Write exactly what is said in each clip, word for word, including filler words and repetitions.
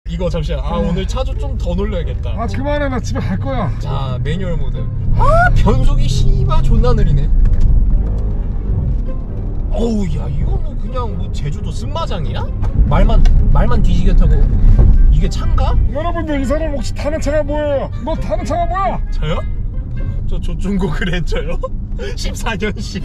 이거 잠시만. 아 오늘 차주 좀 더 놀려야겠다. 아 그만해, 나 집에 갈 거야. 자 매뉴얼 모드. 아 변속이 씨발 존나 느리네. 어우 야 이거 뭐 그냥 뭐 제주도 승마장이야? 말만 말만 뒤지게 타고 이게 차인가? 여러분들 이 사람 혹시 타는 차가 뭐예요? 너 타는 차가 뭐야? 저요? 저 조중고 그랜저요? 십사 년식.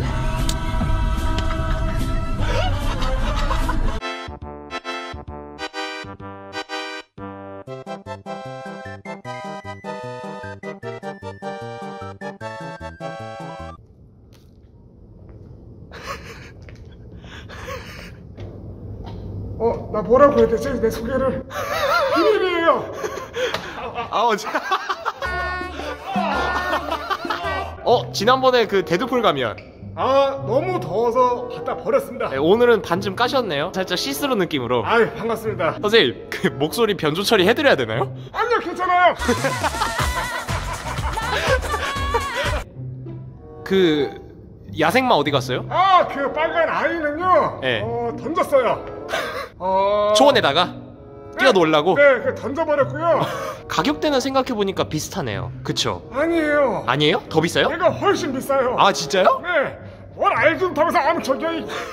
어, 나 뭐라고 해야 되지? 내 소개를. 비밀이에요. 아 어제 어 지난번에 그 데드풀 가면 아 너무 더워서 갖다 버렸습니다. 네, 오늘은 반쯤 까셨네요. 살짝 시스루 느낌으로. 아유 반갑습니다. 선생님 그 목소리 변조 처리 해드려야 되나요? 아니요 괜찮아요. 그 야생마 어디 갔어요? 아 그 빨간 아이는요. 네. 어 던졌어요. 어... 초원에다가 뛰어놀라고? 네, 네 던져버렸고요. 가격대는 생각해보니까 비슷하네요. 그쵸? 아니에요. 아니에요? 더 비싸요? 내가 훨씬 비싸요. 아 진짜요? 네. 뭘 알좀 타면서 아무 저기야.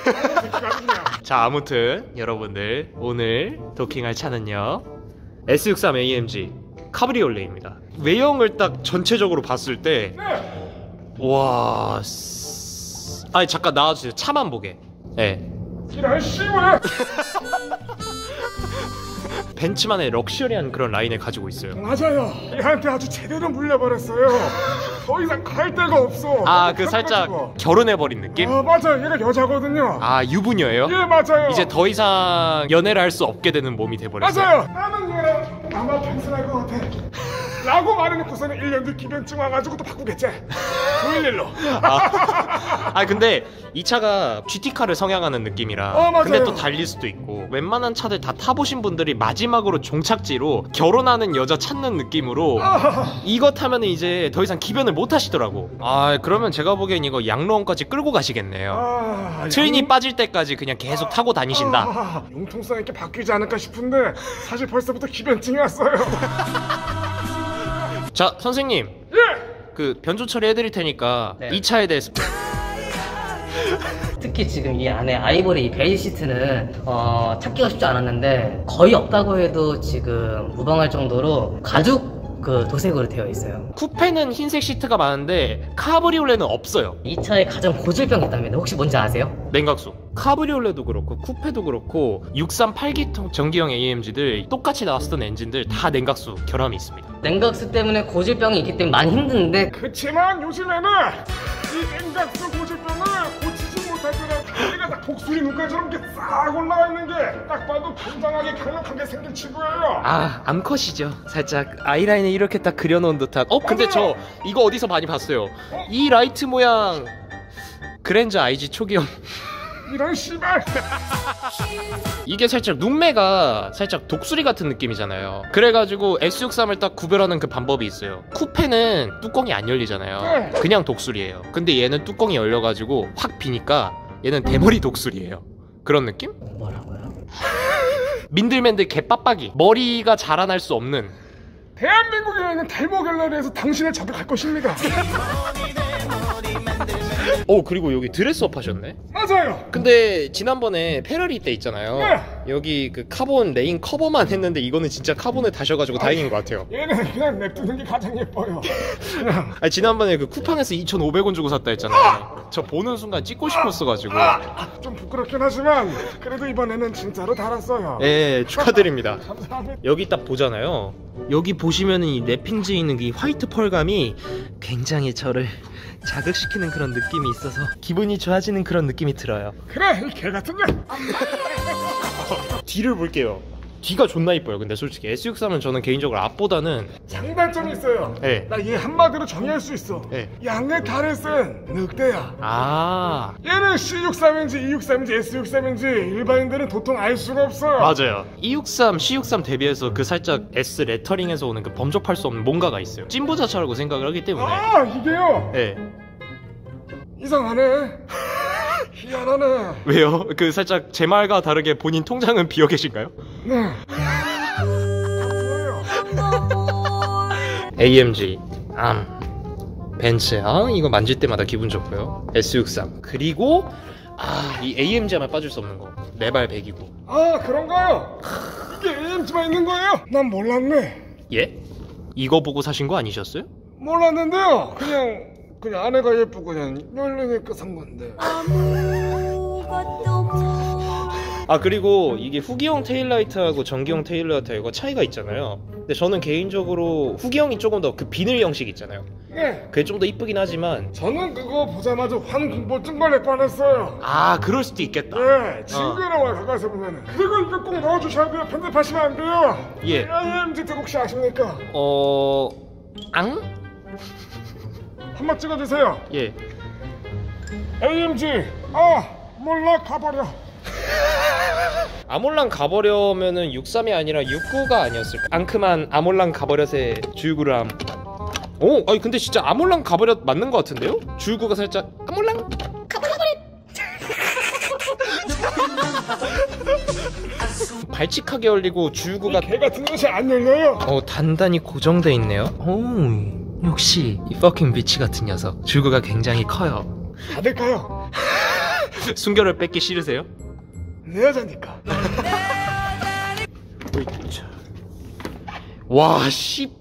자 아무튼 여러분들 오늘 도킹할 차는요 에스 육십삼 에이엠지 카브리올레입니다. 외형을 딱 전체적으로 봤을 때 네. 와... 쓰... 아니 잠깐 나와주세요. 차만 보게. 네. 이런 씨발. 벤츠만의 럭셔리한 그런 라인을 가지고 있어요. 맞아요. 얘한테 아주 제대로 물려버렸어요. 더 이상 갈 데가 없어. 아 그 살짝 결혼해버린 느낌? 아 맞아요. 얘가 여자거든요. 아 유부녀예요? 예 맞아요. 이제 더 이상 연애를 할 수 없게 되는 몸이 돼버렸어요. 맞아요. 나는 얘랑 아마 평생할 것 같아 라고 말해놓고서는 일 년 뒤 기변증 와가지고 또 바꾸겠지. 구일일로. 아, 아 근데 이 차가 지티카를 성향하는 느낌이라 어, 맞아요. 근데 또 달릴 수도 있고 웬만한 차들 다 타보신 분들이 마지막으로 종착지로 결혼하는 여자 찾는 느낌으로 아, 이거 타면 이제 더 이상 기변을 못 하시더라고. 아 그러면 제가 보기엔 이거 양로원까지 끌고 가시겠네요. 아, 트윈이 용... 빠질 때까지 그냥 계속 타고 다니신다. 아, 융통성 있게 바뀌지 않을까 싶은데 사실 벌써부터 기변증이 왔어요. 자 선생님 예! 그 변조 처리해드릴 테니까 네. 이 차에 대해서 특히 지금 이 안에 아이보리 이 베이지 시트는 어, 찾기가 쉽지 않았는데 거의 없다고 해도 지금 무방할 정도로 가죽 그 도색으로 되어 있어요. 쿠페는 흰색 시트가 많은데 카브리올레는 없어요. 이 차의 가장 고질병이 있다면 혹시 뭔지 아세요? 냉각수. 카브리올레도 그렇고 쿠페도 그렇고 육십삼 팔 기통 전기형 에이엠지들 똑같이 나왔었던 엔진들 다 냉각수 결함이 있습니다. 냉각수 때문에 고질병이 있기 때문에 많이 힘든데 그치만 요즘에는 이 냉각수 고질병을 고치지 못하더라. 얘가 딱 독수리 눈깔처럼 이렇게 싹 올라와 있는 게 딱 봐도 굉장하게 강력하게 생긴 친구예요. 아 암컷이죠. 살짝 아이라인에 이렇게 딱 그려놓은 듯한. 어 근데 저 이거 어디서 많이 봤어요. 이 라이트 모양 그랜저 아이지 초기형. 이런 씨발. 이게 살짝 눈매가 살짝 독수리 같은 느낌이잖아요. 그래가지고 에스 육십삼을 딱 구별하는 그 방법이 있어요. 쿠페는 뚜껑이 안 열리잖아요. 그냥 독수리예요. 근데 얘는 뚜껑이 열려가지고 확 비니까 얘는 대머리 독수리예요. 그런 느낌? 뭐라고요? 민들맨들 개빡빡이 머리가 자라날 수 없는. 대한민국에 있는 탈모 갤러리에서 당신을 잡아갈 것입니다. 어 그리고 여기 드레스업 하셨네? 맞아요. 근데 지난번에 페라리 때 있잖아요. 네. 여기 그 카본 레인 커버만 했는데 이거는 진짜 카본을 다셔가지고 아, 다행인 것 같아요. 얘는 그냥 냅두는 게 가장 예뻐요. 아니 지난번에 그 쿠팡에서 이천오백 원 주고 샀다 했잖아요. 아! 저 보는 순간 찍고 싶었어가지고. 아! 좀 부끄럽긴 하지만 그래도 이번에는 진짜로 달았어요. 예 축하드립니다. 감사합니다. 여기 딱 보잖아요. 여기 보시면은 이 랩핑지에 있는 이 화이트 펄감이 굉장히 저를 자극시키는 그런 느낌이 있어서 기분이 좋아지는 그런 느낌이 들어요. 그래 이 개같은 년. 뒤를 볼게요. 뒤가 존나 이뻐요. 근데 솔직히 에스 육십삼은 저는 개인적으로 앞보다는 장단점이 있어요. 네. 나 얘 한마디로 정의할 수 있어. 네. 양의 달을 쓴 늑대야. 아 얘는 씨 육십삼인지 이 육십삼인지 에스 육십삼인지 일반인들은 도통 알 수가 없어요. 맞아요. 이 육십삼, 씨 육십삼 대비해서 그 살짝 S 레터링에서 오는 그 범접할 수 없는 뭔가가 있어요. 찐부자차라고 생각을 하기 때문에. 아 이게요. 네. 이상하네. 희한하네. 왜요? 그 살짝 제 말과 다르게 본인 통장은 비어 계신가요? 네. 에이엠지, 암, 벤츠. 아 이거 만질 때마다 기분 좋고요. 에스 육십삼. 그리고 아 이 에이엠지 하면 빠질 수 없는 거. 네발 백이고. 아 그런가요? 이게 에이엠지만 있는 거예요? 난 몰랐네. 예? 이거 보고 사신 거 아니셨어요? 몰랐는데요. 그냥 그냥 아내가 예쁘고 그냥 열리니까 산 건데. 아 그리고 이게 후기형 테일라이트하고 전기형 테일라이트 이거 차이가 있잖아요. 근데 저는 개인적으로 후기형이 조금 더 그 비늘 형식 있잖아요. 네. 그게 좀 더 이쁘긴 하지만 저는 그거 보자마자 환공포증 걸릴 뻔했어요. 아 그럴 수도 있겠다. 네, 징그러워요 가까이서 보면은. 그리고 이거 꼭 넣어주셔야 돼요. 편집하시면 안 돼요. 예. 에이엠지 혹시 아십니까? 어... 앙? 한번 찍어주세요. 예. 에이엠지. 아 몰라 가버려. 아몰랑 가버려면은 육십삼이 아니라 육십구가 아니었을까? 앙크만 아몰랑 가버려의 주유구람. 오, 아니 근데 진짜 아몰랑 가버려 맞는 것 같은데요? 주유구가 살짝 아몰랑 가버려버려. 발칙하게 열리고 주유구가 개 같은 것이 안 열려요. 어 단단히 고정돼 있네요. 오, 역시 이 퍼킹 비치 같은 녀석. 주유구가 굉장히 커요. 받을까요? 순결을 뺏기 싫으세요? 내 여자니까. 와, 씨.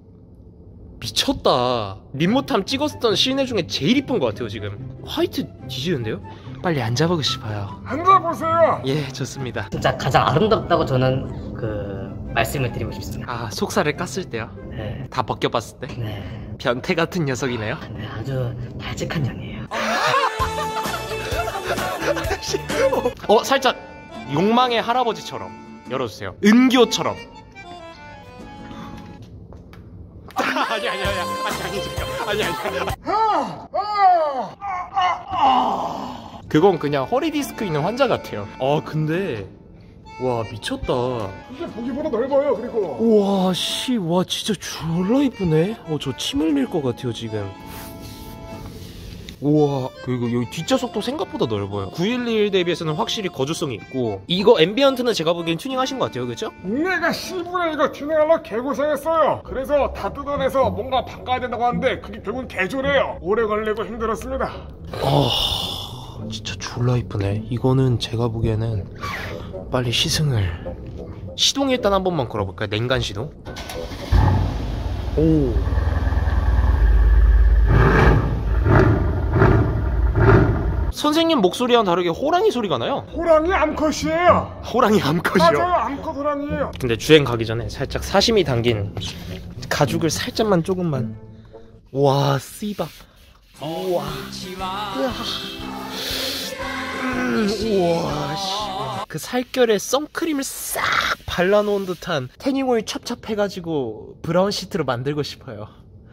미쳤다. 림모탐 찍었던 시내 중에 제일 이쁜 것 같아요, 지금. 화이트 뒤지는데요? 빨리 앉아보고 싶어요. 앉아보세요. 예, 좋습니다. 진짜 가장 아름답다고 저는 그 말씀을 드리고 싶습니다. 아, 속살을 깠을 때요? 네, 다 벗겨봤을 때? 네, 변태 같은 녀석이네요? 네 아주 발칙한 년이에요. 어, 살짝 욕망의 할아버지처럼 열어주세요. 은교처럼. 아니 아니 아니 아니 아니 아니 아니 아, 아, 아, 아. 그건 그냥 허리 디스크 있는 환자 같아요. 아 근데 와 미쳤다. 이게 보기보다 넓어요. 그리고 우와 씨, 와 진짜 졸라 이쁘네. 어 저 침 흘릴 것 같아요 지금. 우와 그리고 여기 뒷좌석도 생각보다 넓어요. 구백십일 대비해서는 확실히 거주성이 있고 이거 앰비언트는 제가 보기엔 튜닝하신 것 같아요, 그쵸? 내가 씨부레 이거 튜닝하려 개고생했어요. 그래서 다 뜯어내서 뭔가 바꿔야 된다고 하는데 그게 결국은 개조래요. 오래 걸리고 힘들었습니다. 아 진짜 졸라 이쁘네. 이거는 제가 보기에는 빨리 시승을 시동 일단 한 번만 걸어볼까요? 냉간 시동. 오 선생님 목소리와는 다르게 호랑이 소리가 나요. 호랑이 암컷이에요. 호랑이 암컷이요. 맞아요. 암컷 호랑이에요. 근데 주행 가기 전에 살짝 사심이 담긴 가죽을 살짝만 조금만. 와 씨바. 우와. 음, 우와 씨. 그 살결에 선크림을 싹 발라놓은 듯한 태닝오일 찹찹해가지고 브라운 시트로 만들고 싶어요.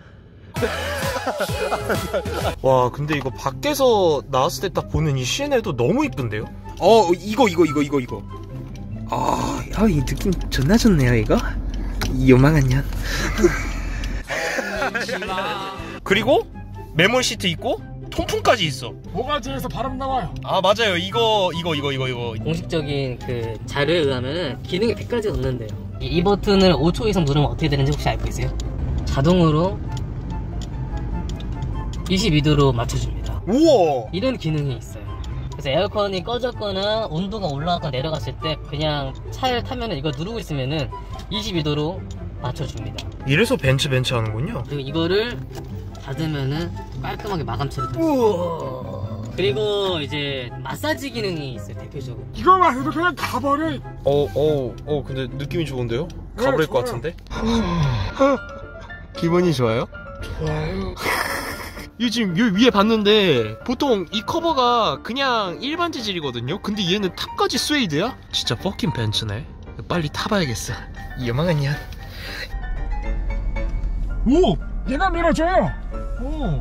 와 근데 이거 밖에서 나왔을 때 딱 보는 이 시내도 너무 이쁜데요? 어 이거 이거 이거 이거 이거 아, 아, 이 느낌 존나 좋네요 이거. 이 요망한 년. 그리고 메모리 시트 있고 통풍까지 있어. 모가지에서 바람 나와요. 아 맞아요 이거 이거 이거 이거 이거 공식적인 그 자료에 의하면 기능이 백 가지가 넘는데요. 이, 이 버튼을 오 초 이상 누르면 어떻게 되는지 혹시 알고 계세요? 자동으로 이십이 도로 맞춰줍니다. 우와 이런 기능이 있어요. 그래서 에어컨이 꺼졌거나 온도가 올라갔거나 내려갔을 때 그냥 차를 타면 이거 누르고 있으면은 이십이 도로 맞춰줍니다. 이래서 벤츠 벤츠 하는군요. 그리고 이거를 닫으면은 깔끔하게 마감 처리도 있어요. 그리고 이제 마사지 기능이 있어요 대표적으로. 이거만 해도 그냥 가버려. 어어어 어, 근데 느낌이 좋은데요? 네, 가버릴 것 좋아요. 같은데? 기분이 좋아요? 좋아요. 이 지금 요 위에 봤는데 보통 이 커버가 그냥 일반 재질이거든요. 근데 얘는 탑까지 스웨이드야? 진짜 퍼킹 벤츠네. 빨리 타봐야겠어. 이 요망한 년. 오! 얘가 밀어줘요. 오!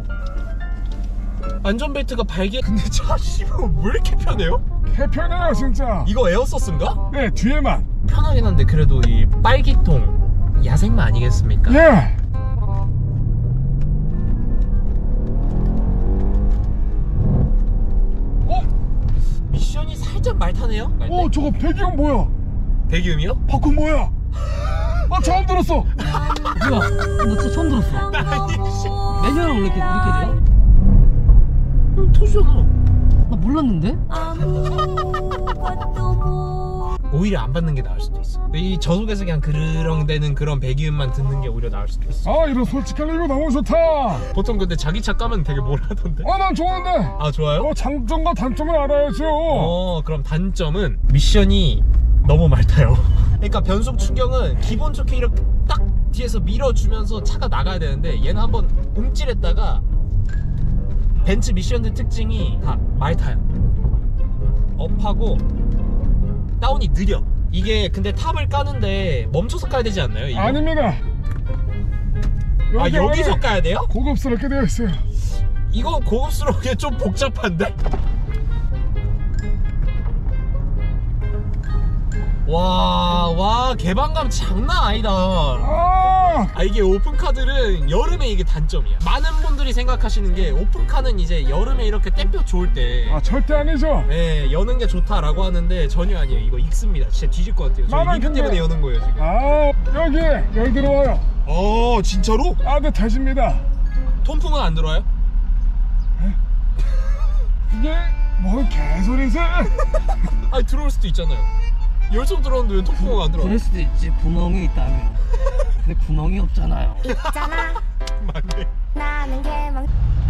안전벨트가 발개. 근데 차 씨발 왜 이렇게 편해요? 개편해요 진짜. 이거 에어서스인가? 네 뒤에만. 편하긴 한데 그래도 이 빨기통 야생마 아니겠습니까? 예. 미션이 살짝 말 타네요? 어 저거 배기음 뭐야? 배기음이요? 바꾼 뭐야? 아 나 처음 들었어. 뭐야? 너 진짜 처음 들었어. 매년 원래 이렇게 이렇게 돼요? 터지잖아. 나 몰랐는데? 오히려 안 받는 게 나을 수도 있어. 이 저속에서 그냥 그르렁대는 그런 배기음만 듣는 게 오히려 나을 수도 있어. 아 이런 솔직한 리뷰 너무 좋다. 보통 근데 자기 차 까면 되게 뭘 하던데? 아 난 좋은데. 아 좋아요? 어 장점과 단점을 알아야죠. 어 그럼 단점은 미션이 너무 맑아요. 그러니까 변속 추경은 기본 좋게 이렇게 딱 뒤에서 밀어주면서 차가 나가야 되는데 얘는 한번 움찔했다가 벤츠 미션들 특징이 다 맑아요. 업하고 다운이 느려. 이게 근데 탑을 까는데 멈춰서 까야 되지 않나요? 이거? 아닙니다. 아 여기서 원래 까야 돼요? 고급스럽게 되어 있어요. 이거 고급스럽게 좀 복잡한데? 와, 와, 개방감 장난 아니다. 아, 아, 이게 오픈카들은 여름에 이게 단점이야. 많은 분들이 생각하시는 게 오픈카는 이제 여름에 이렇게 땡볕 좋을 때 아 절대 아니죠. 예, 여는 게 좋다라고 하는데 전혀 아니에요. 이거 익습니다. 진짜 뒤질 것 같아요. 저희 나는 리뷰 근데- 때문에 여는 거예요, 지금. 아 여기 열 들어와요. 어, 진짜로? 따뜻해집니다. 통풍은 안 들어와요? 이게 뭔 개소리세요? 아니, 들어올 수도 있잖아요. 열선 들어오는데 왜 통풍은 안 들어와요? 그럴 수도 있지. 구멍이 있다면. 근데 구멍이 없잖아요. 있잖아. 맞네. 나는 개망.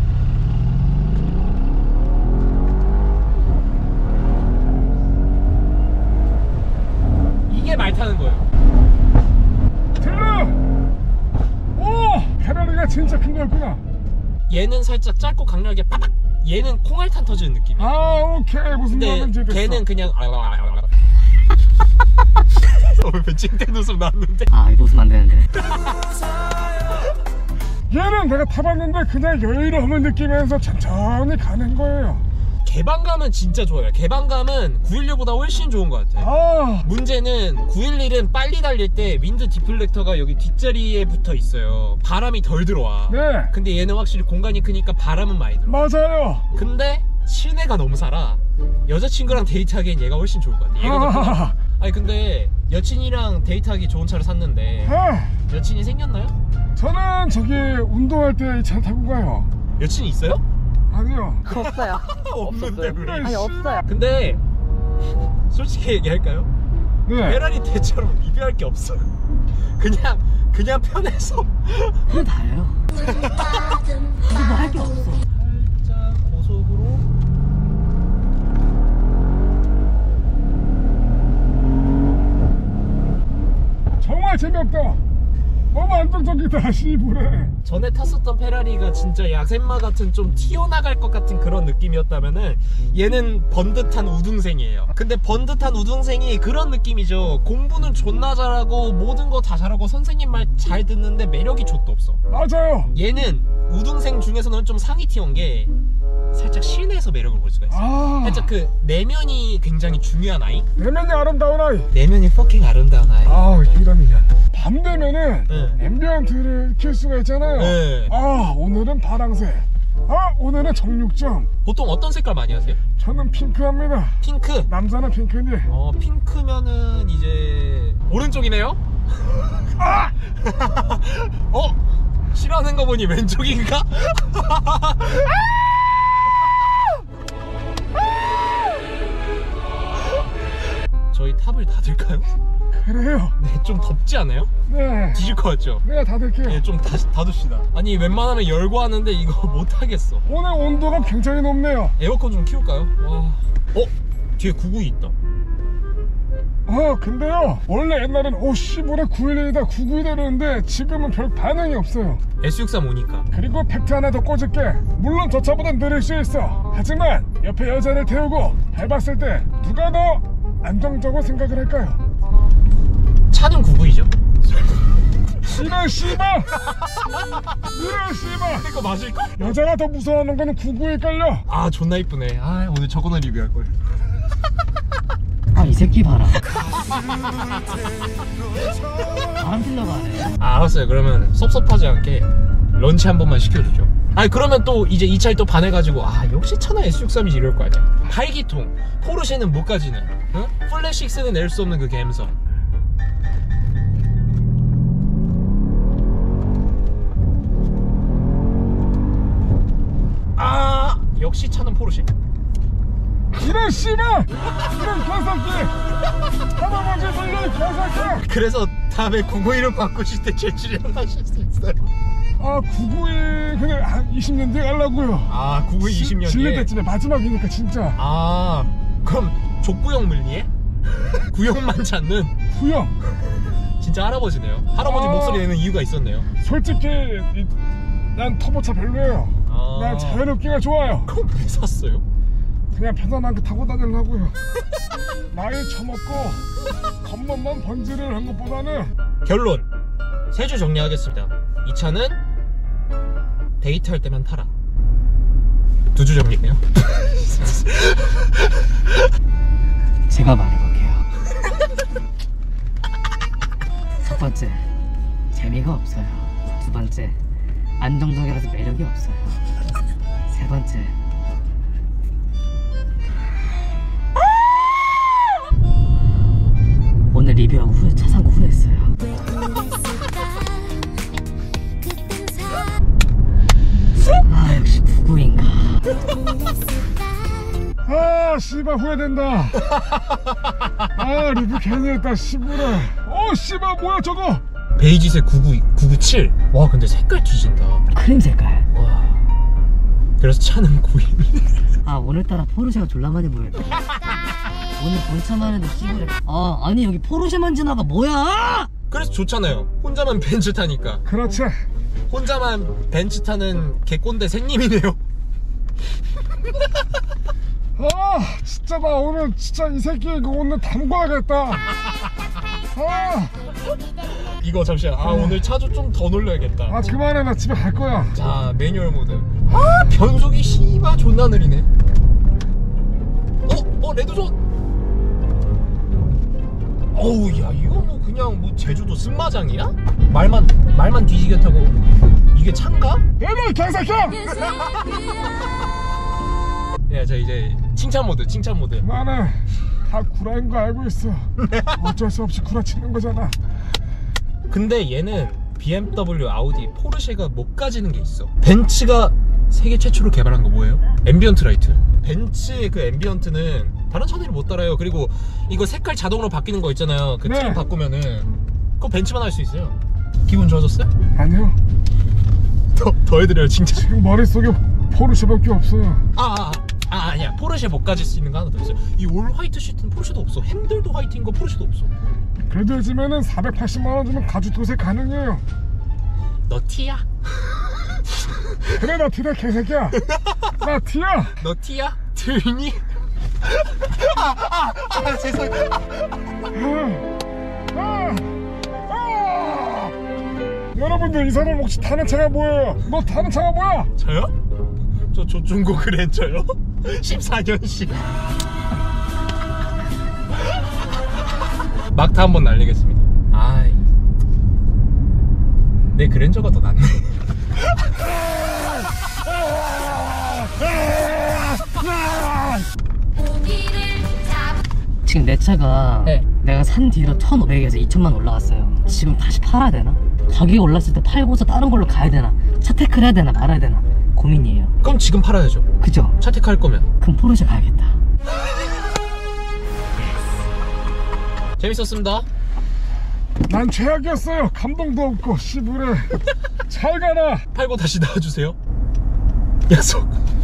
이게 말 타는 거예요. 들려. 오 페라리가 진짜 큰 거였구나. 얘는 살짝 짧고 강렬하게 빠박. 얘는 콩알탄 터지는 느낌이야. 아 오케이 무슨 말인지 근데 됐어. 걔는 그냥 왜 찡땡 웃음 나왔는데? 아 이거 웃으면 안 되는데. 얘는 내가 타봤는데 그냥 여유로움을 느끼면서 천천히 가는 거예요. 개방감은 진짜 좋아요. 개방감은 구백십보다 훨씬 좋은 것 같아요. 아 문제는 구백십은 빨리 달릴 때 윈드 디플렉터가 여기 뒷자리에 붙어 있어요. 바람이 덜 들어와. 네. 근데 얘는 확실히 공간이 크니까 바람은 많이 들어. 맞아요. 근데 실내가 너무 살아. 여자친구랑 데이트하기엔 얘가 훨씬 좋을 것 같아. 얘가 더 편해. 아, 아니 근데 여친이랑 데이트하기 좋은 차를 샀는데 아, 여친이 생겼나요? 저는 저기 운동할 때 이 차 타고 가요. 여친이 있어요? 아니요. 없어요. 없는데 왜? 아니 없어요. 근데 솔직히 얘기할까요? 네. 페라리 대처럼 리뷰할 게 없어요. 그냥 그냥 편해서 그게 다예요. 이거 뭐 할 게 없어. 살짝 고속으로 정말 재미없다. 너무 안정적이다. 시부래. 전에 탔었던 페라리가 진짜 야생마 같은 좀 튀어나갈 것 같은 그런 느낌이었다면은 얘는 번듯한 우등생이에요. 근데 번듯한 우등생이 그런 느낌이죠. 공부는 존나 잘하고 모든 거 다 잘하고 선생님 말 잘 듣는데 매력이 좆도 없어. 맞아요. 얘는 우등생 중에서는 좀 상위 티어인 게 살짝 실내에서 매력을 볼 수가 있어. 아 살짝 그 내면이 굉장히 중요한 아이. 내면이 아름다운 아이. 내면이 퍼킹 아름다운 아이. 아 이런 인연. 밤 되면은 네. 앰비언트를 킬 수가 있잖아요. 네. 아 오늘은 파랑색. 아 오늘은 정육점. 보통 어떤 색깔 많이 하세요? 저는 핑크합니다. 핑크. 남자는 핑크니. 어 핑크면은 이제 오른쪽이네요. 아! 어 싫어하는 거 보니 왼쪽인가? 저희 탑을 닫을까요? 그래요. 네, 좀 덥지 않아요? 네. 뒤질 것 같죠? 내가 닫을게요. 네, 좀 다시 닫읍시다. 아니 웬만하면 열고 하는데 이거 못 하겠어. 오늘 온도가 굉장히 높네요. 에어컨 좀 키울까요? 와. 어? 뒤에 구구이 있다. 아 근데요 원래 옛날엔 오 씨부레 구일일이다 구구이다 이러는데 지금은 별 반응이 없어요. 에스 육삼 오니까. 그리고 팩트 하나 더 꽂을게. 물론 저 차보단 느릴 수 있어. 하지만 옆에 여자를 태우고 밟았을 때 누가 더 안정적으로 생각을 할까요? 차는 구구이죠. 이런 씨발 이런 씨발 이거 맞을까? 여자가 더 무서워하는 거는 구구일걸요. 아 존나 이쁘네. 아 오늘 저거는 리뷰할 걸. 아 이 새끼 봐라. 바람 피려고 하네. 아 알았어요. 그러면 섭섭하지 않게 런치 한 번만 시켜주죠. 아니 그러면 또 이제 이 차를 또 반해가지고 아 역시 차나 에스 육삼이 이럴 거 아니야.排기통 포르쉐는 못 가지는 응? 플랫식스는 낼 수 없는 그 감성. 이런 씨발 이런 개새끼 할아버지 불려 개새끼. 그래서 다음에 구구이름 바꾸실 때 재출연 하실 수 있어요. 아 구구이 그냥 한 이십 년 뒤에 가려고요. 아 구구이 이십 년 칠 년 뒤에. 때쯤에 마지막이니까 진짜. 아 그럼 족구형 물리에? 구형만 찾는 후영 진짜 할아버지네요. 할아버지 아. 목소리 내는 이유가 있었네요. 솔직히 이, 난 터보차 별로예요. 아. 난 자연흡기가 좋아요. 그럼 왜 샀어요? 그냥 편안하게 타고 다니려고요. 나이 처먹고 겉멋만 번지를 한 것보다는. 결론 세 줄 정리하겠습니다. 이 차는 데이트할 때만 타라. 두 줄 정리해요. 제가 말해볼게요. 첫 번째, 재미가 없어요. 두 번째, 안정적이라서 매력이 없어요. 세 번째, 오늘 리뷰하고 후에 차 산 거 후회했어요. 아 역시 구구인가. 아 씨발 후회된다. 아 리뷰 괜히 했다 씨부래. 어 씨발 뭐야 저거. 베이지색 구구이, 구구칠. 와 근데 색깔 뒤진다. 크림 색깔. 와. 그래서 차는 구인. 아 오늘따라 포르쉐가 졸라 많이 보였다. 오늘 본차만 해도 씨부래. 아 아니 여기 포르쉐만 지나가 뭐야. 그래서 좋잖아요. 혼자만 벤츠 타니까. 그렇지. 혼자만 벤츠 타는 개꼰대 생님이네요. 아 진짜 나 오늘 진짜 이 새끼 이거 오늘 담궈야겠다. 아, 이거 잠시만. 아 오늘 차주 좀 더 놀려야겠다. 아 그만해 나 집에 갈 거야. 자 매뉴얼 모드. 아 변속이 씨바 존나 느리네. 어? 어 레드존. 어우 야 이거 뭐 그냥 뭐 제주도 승마장이야? 말만 말만 뒤지게 타고 이게 차인가? 얘들 개새끼야. 야 자 이제 칭찬 모드 칭찬 모드. 그만해. 다 구라인 거 알고 있어. 어쩔 수 없이 구라치는 거잖아. 근데 얘는 비엠더블유, 아우디, 포르쉐가 못 가지는 게 있어. 벤츠가 세계 최초로 개발한 거 뭐예요? 앰비언트 라이트. 벤츠의 그 앰비언트는 다른 차들이 못 따라요. 그리고 이거 색깔 자동으로 바뀌는 거 있잖아요. 그 네. 트림 바꾸면은 그거 벤츠만 할 수 있어요. 기분 좋아졌어요? 아니요. 더, 더 해드려요 진짜. 지금 머릿속에 포르쉐밖에 없어요. 아, 아, 아 아니야 포르쉐 못 가질 수 있는 거 하나 더 있어요. 이 올 화이트 시트는 포르쉐도 없어. 핸들도 화이트인 거 포르쉐도 없어. 그래도 요즘에는 사백팔십만 원 주면 가죽 도색 가능해요. 너 티야? 그래 나 티다 개새끼야. 나 티야. 너 티야? 들니? 아, 아, 아, 죄송해요. 아, 아, 아. 여러분들 이 사람 혹시 타는 차가 뭐예요? 너 타는 차가 뭐야? 저요? 저 조중고 그랜저요? 십사 년식 막타 한번 날리겠습니다. 아이 내 그랜저가 더 낫네. 지금 내 차가 네. 내가 산 뒤로 천오백에서 이천만 올라갔어요. 지금 다시 팔아야 되나? 가격이 올랐을 때 팔고서 다른 걸로 가야 되나? 차테크를 해야 되나 말아야 되나? 고민이에요. 그럼 지금 팔아야죠. 그죠? 차택할 거면. 그럼 포르쉐 가야겠다. 재밌었습니다. 난 최악이었어요. 감동도 없고 씨부래. 잘 가라. 팔고 다시 나와주세요. 약속.